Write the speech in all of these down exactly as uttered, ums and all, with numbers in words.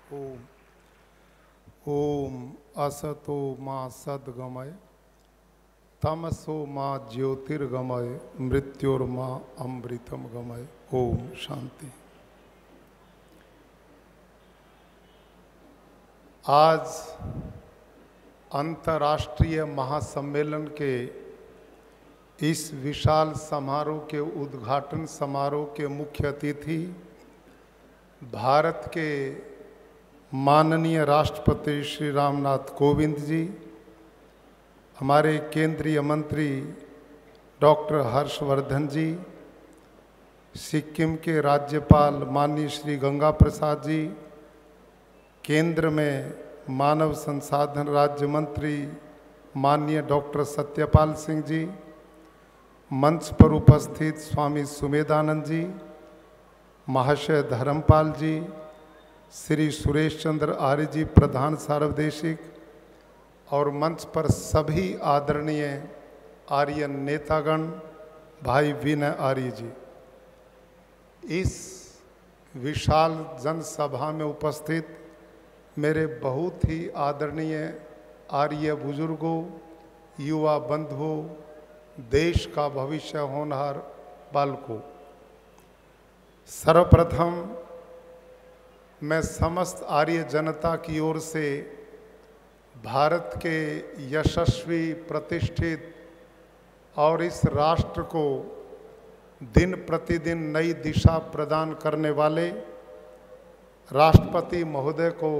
ओम ओम असतो माँ सद्गमय तमसो माँ ज्योतिर्गमय मृत्योर्मा अमृतम गमय। ओम शांति। आज अंतर्राष्ट्रीय महासम्मेलन के इस विशाल समारोह के उद्घाटन समारोह के मुख्य अतिथि भारत के माननीय राष्ट्रपति श्री रामनाथ कोविंद जी, हमारे केंद्रीय मंत्री डॉक्टर हर्षवर्धन जी, सिक्किम के राज्यपाल माननीय श्री गंगा प्रसाद जी, केंद्र में मानव संसाधन राज्य मंत्री माननीय डॉक्टर सत्यपाल सिंह जी, मंच पर उपस्थित स्वामी सुमेधानंद जी, महाशय धर्मपाल जी, श्री सुरेश चंद्र आर्य जी प्रधान सार्वदेशिक, और मंच पर सभी आदरणीय आर्य नेतागण, भाई विनय आर्य जी, इस विशाल जनसभा में उपस्थित मेरे बहुत ही आदरणीय आर्य बुजुर्गों, युवा बंधुओं, देश का भविष्य होनहार बालकों, सर्वप्रथम मैं समस्त आर्य जनता की ओर से भारत के यशस्वी, प्रतिष्ठित और इस राष्ट्र को दिन प्रतिदिन नई दिशा प्रदान करने वाले राष्ट्रपति महोदय को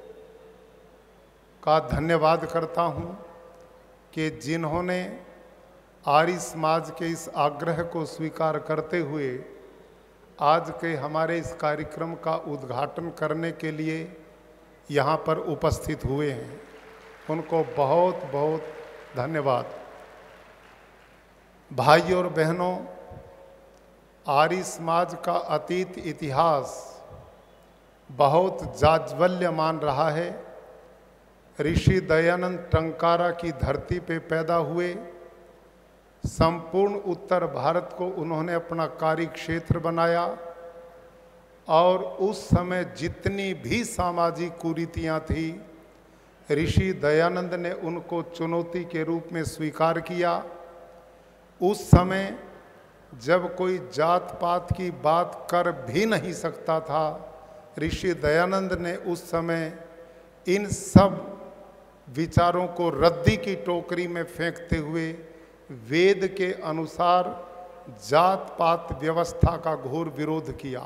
का धन्यवाद करता हूं कि जिन्होंने आर्य समाज के इस आग्रह को स्वीकार करते हुए आज के हमारे इस कार्यक्रम का उद्घाटन करने के लिए यहाँ पर उपस्थित हुए हैं। उनको बहुत बहुत धन्यवाद। भाइयों और बहनों, आर्य समाज का अतीत इतिहास बहुत जाज्वल्यमान रहा है। ऋषि दयानंद टंकारा की धरती पे पैदा हुए, संपूर्ण उत्तर भारत को उन्होंने अपना कार्य क्षेत्र बनाया और उस समय जितनी भी सामाजिक कुरीतियां थी, ऋषि दयानंद ने उनको चुनौती के रूप में स्वीकार किया। उस समय जब कोई जात पात की बात कर भी नहीं सकता था, ऋषि दयानंद ने उस समय इन सब विचारों को रद्दी की टोकरी में फेंकते हुए वेद के अनुसार जात पात व्यवस्था का घोर विरोध किया।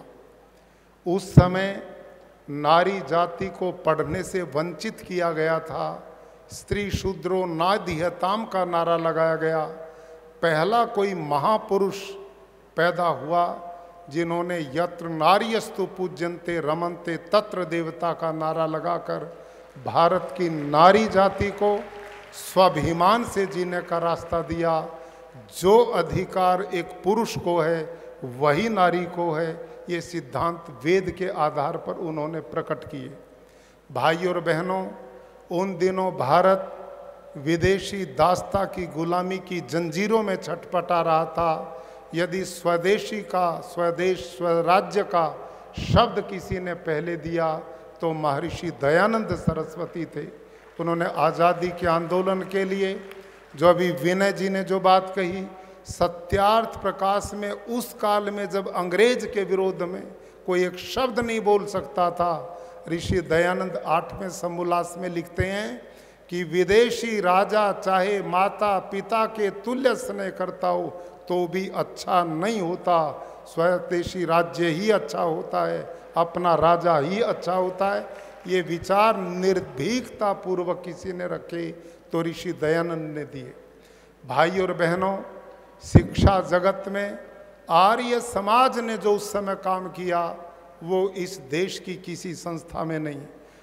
उस समय नारी जाति को पढ़ने से वंचित किया गया था। स्त्री शूद्रो नाधियताम का नारा लगाया गया। पहला कोई महापुरुष पैदा हुआ जिन्होंने यत्र नार्यस्तु पूज्यन्ते रमन्ते तत्र देवता का नारा लगाकर भारत की नारी जाति को स्वाभिमान से जीने का रास्ता दिया। जो अधिकार एक पुरुष को है वही नारी को है, ये सिद्धांत वेद के आधार पर उन्होंने प्रकट किए। भाइयों और बहनों, उन दिनों भारत विदेशी दास्ता की गुलामी की जंजीरों में छटपटा रहा था। यदि स्वदेशी का, स्वदेश, स्वराज्य का शब्द किसी ने पहले दिया तो महर्षि दयानंद सरस्वती थे। उन्होंने आज़ादी के आंदोलन के लिए, जो अभी विनय जी ने जो बात कही, सत्यार्थ प्रकाश में उस काल में जब अंग्रेज के विरोध में कोई एक शब्द नहीं बोल सकता था, ऋषि दयानंद आठवें समोल्लास में लिखते हैं कि विदेशी राजा चाहे माता पिता के तुल्य स्नेह करता हो तो भी अच्छा नहीं होता। स्वदेशी राज्य ही अच्छा होता है, अपना राजा ही अच्छा होता है। ये विचार निर्भीकता पूर्वक किसी ने रखे तो ऋषि दयानंद ने दिए। भाई और बहनों, शिक्षा जगत में आर्य समाज ने जो उस समय काम किया वो इस देश की किसी संस्था में नहीं।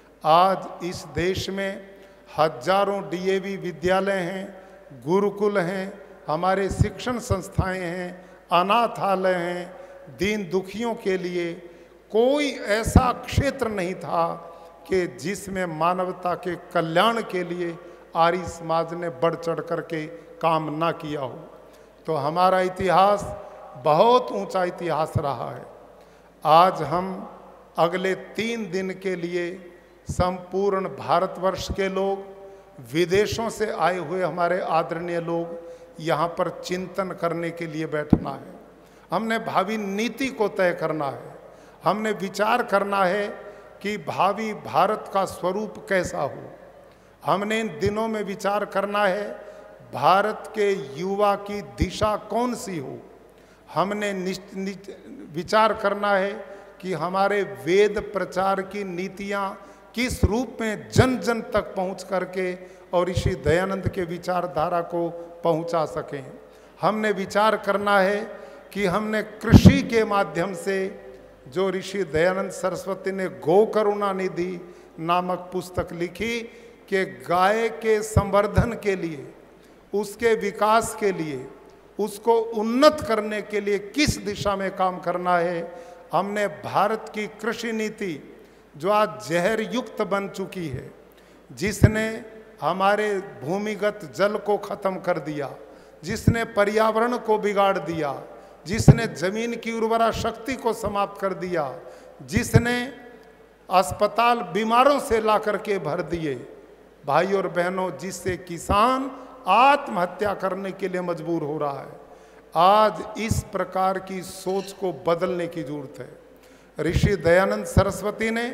आज इस देश में हजारों डीएवी विद्यालय हैं, गुरुकुल हैं, हमारे शिक्षण संस्थाएं हैं, अनाथालय हैं। दीन दुखियों के लिए कोई ऐसा क्षेत्र नहीं था कि जिसमें मानवता के कल्याण के लिए आर्य समाज ने बढ़ चढ़ करके काम ना किया हो। तो हमारा इतिहास बहुत ऊंचा इतिहास रहा है। आज हम अगले तीन दिन के लिए संपूर्ण भारतवर्ष के लोग, विदेशों से आए हुए हमारे आदरणीय लोग यहाँ पर चिंतन करने के लिए बैठना है। हमने भावी नीति को तय करना है। हमने विचार करना है कि भावी भारत का स्वरूप कैसा हो। हमने इन दिनों में विचार करना है भारत के युवा की दिशा कौन सी हो। हमने विचार करना है कि हमारे वेद प्रचार की नीतियाँ किस रूप में जन जन तक पहुँच करके और ऋषि दयानंद के विचारधारा को पहुँचा सकें। हमने विचार करना है कि हमने कृषि के माध्यम से जो ऋषि दयानंद सरस्वती ने गो करुणा निधि नामक पुस्तक लिखी कि गाय के संवर्धन के लिए, उसके विकास के लिए, उसको उन्नत करने के लिए किस दिशा में काम करना है। हमने भारत की कृषि नीति जो आज जहर युक्त बन चुकी है, जिसने हमारे भूमिगत जल को खत्म कर दिया, जिसने पर्यावरण को बिगाड़ दिया, जिसने जमीन की उर्वरा शक्ति को समाप्त कर दिया, जिसने अस्पताल बीमारों से ला करके भर दिए, भाई और बहनों, जिससे किसान आत्महत्या करने के लिए मजबूर हो रहा है। आज इस प्रकार की सोच को बदलने की जरूरत है। ऋषि दयानंद सरस्वती ने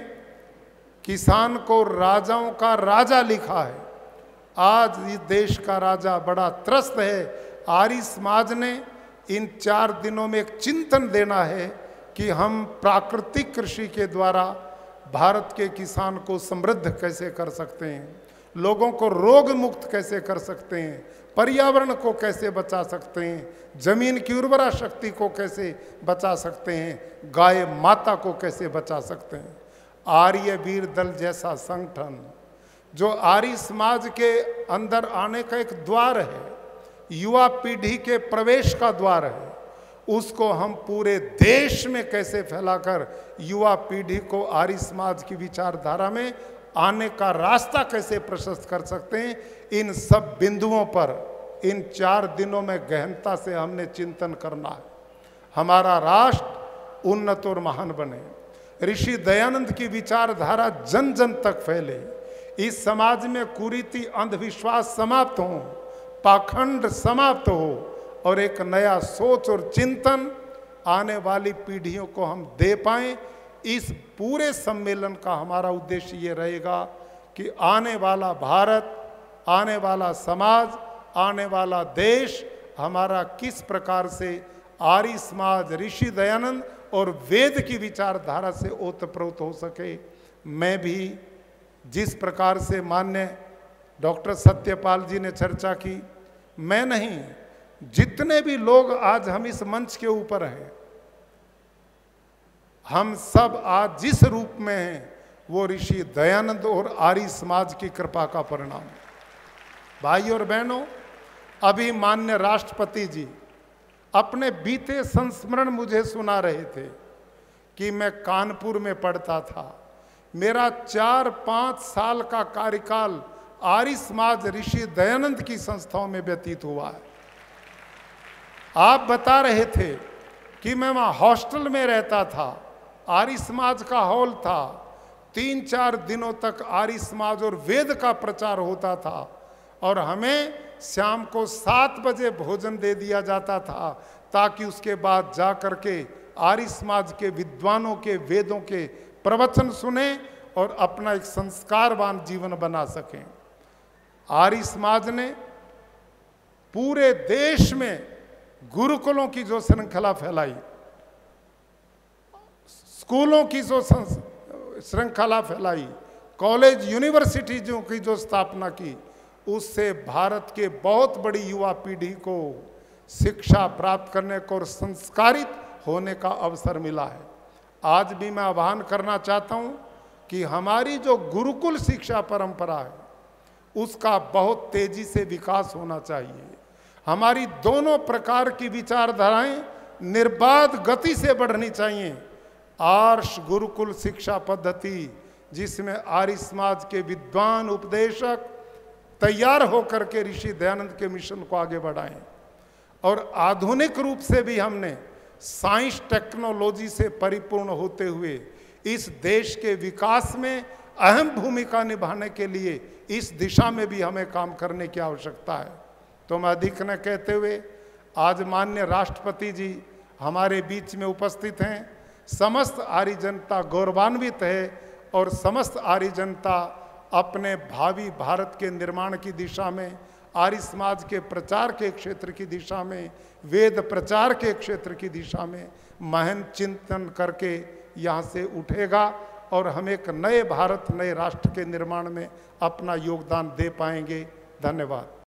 किसान को राजाओं का राजा लिखा है। आज इस देश का राजा बड़ा त्रस्त है। आर्य समाज ने इन चार दिनों में एक चिंतन देना है कि हम प्राकृतिक कृषि के द्वारा भारत के किसान को समृद्ध कैसे कर सकते हैं, लोगों को रोग मुक्त कैसे कर सकते हैं, पर्यावरण को कैसे बचा सकते हैं, जमीन की उर्वरा शक्ति को कैसे बचा सकते हैं, गाय माता को कैसे बचा सकते हैं। आर्य वीर दल जैसा संगठन जो आर्य समाज के अंदर आने का एक द्वार है, युवा पीढ़ी के प्रवेश का द्वार है, उसको हम पूरे देश में कैसे फैलाकर युवा पीढ़ी को आर्य समाज की विचारधारा में आने का रास्ता कैसे प्रशस्त कर सकते हैं। इन सब बिंदुओं पर इन चार दिनों में गहनता से हमने चिंतन करना है। हमारा राष्ट्र उन्नत और महान बने, ऋषि दयानंद की विचारधारा जन जन तक फैले, इस समाज में कुरीति अंधविश्वास समाप्त हो, पाखंड समाप्त हो और एक नया सोच और चिंतन आने वाली पीढ़ियों को हम दे पाएं। इस पूरे सम्मेलन का हमारा उद्देश्य ये रहेगा कि आने वाला भारत, आने वाला समाज, आने वाला देश हमारा किस प्रकार से आर्य समाज, ऋषि दयानंद और वेद की विचारधारा से ओतप्रोत हो सके। मैं भी जिस प्रकार से मान्य डॉक्टर सत्यपाल जी ने चर्चा की, मैं नहीं, जितने भी लोग आज हम इस मंच के ऊपर हैं, हम सब आज जिस रूप में हैं वो ऋषि दयानंद और आर्य समाज की कृपा का परिणाम। भाई और बहनों, अभी माननीय राष्ट्रपति जी अपने बीते संस्मरण मुझे सुना रहे थे कि मैं कानपुर में पढ़ता था, मेरा चार पाँच साल का कार्यकाल आर्य समाज ऋषि दयानंद की संस्थाओं में व्यतीत हुआ है। आप बता रहे थे कि मैं वहाँ हॉस्टल में रहता था, आर्य समाज का हॉल था, तीन चार दिनों तक आर्य समाज और वेद का प्रचार होता था और हमें शाम को सात बजे भोजन दे दिया जाता था ताकि उसके बाद जा कर के आर्य समाज के विद्वानों के वेदों के प्रवचन सुने और अपना एक संस्कारवान जीवन बना सकें। आर्य समाज ने पूरे देश में गुरुकुलों की जो श्रृंखला फैलाई, स्कूलों की जो श्रृंखला फैलाई, कॉलेज यूनिवर्सिटीजों की जो स्थापना की, उससे भारत के बहुत बड़ी युवा पीढ़ी को शिक्षा प्राप्त करने को और संस्कारित होने का अवसर मिला है। आज भी मैं आह्वान करना चाहता हूं कि हमारी जो गुरुकुल शिक्षा परंपरा है उसका बहुत तेजी से विकास होना चाहिए। हमारी दोनों प्रकार की विचारधाराएं निर्बाध गति से बढ़नी चाहिए। आर्ष गुरुकुल शिक्षा पद्धति जिसमें आर्य समाज के विद्वान उपदेशक तैयार होकर के ऋषि दयानंद के मिशन को आगे बढ़ाएं और आधुनिक रूप से भी हमने साइंस टेक्नोलॉजी से परिपूर्ण होते हुए इस देश के विकास में अहम भूमिका निभाने के लिए इस दिशा में भी हमें काम करने की आवश्यकता है। तो मैं अधिक न कहते हुए आज माननीय राष्ट्रपति जी हमारे बीच में उपस्थित हैं। समस्त आर्य जनता गौरवान्वित है और समस्त आर्य जनता अपने भावी भारत के निर्माण की दिशा में, आर्य समाज के प्रचार के क्षेत्र की दिशा में, वेद प्रचार के क्षेत्र की दिशा में महन चिंतन करके यहाँ से उठेगा और हम एक नए भारत, नए राष्ट्र के निर्माण में अपना योगदान दे पाएंगे। धन्यवाद।